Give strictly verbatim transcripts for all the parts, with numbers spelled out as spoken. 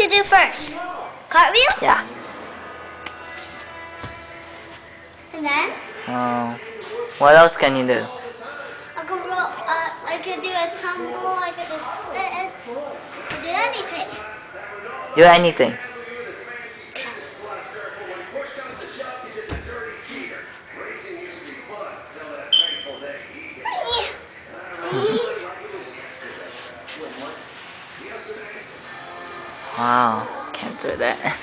to do first? Cartwheel? Yeah. And then? Um, what else can you do? I could roll, uh, I could do a tumble, I could do splits, I could do anything. Do anything. Wow, can't do that.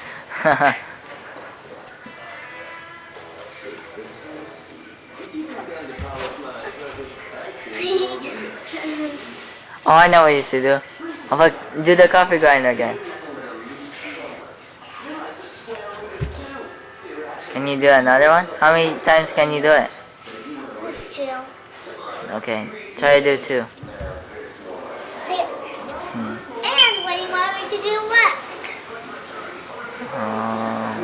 Oh, I know what you should do. Oh, look, do the coffee grinder again. Can you do another one? How many times can you do it? Let's chill. Okay, try to do two. Hmm. And what do you want me to do next? Um,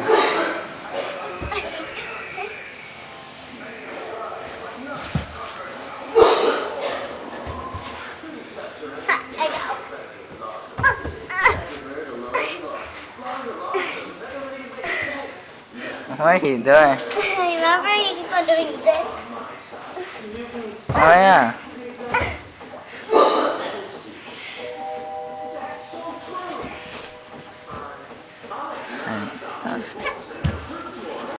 I know. what are you doing? Remember, you keep on doing this. Oh yeah. And stop.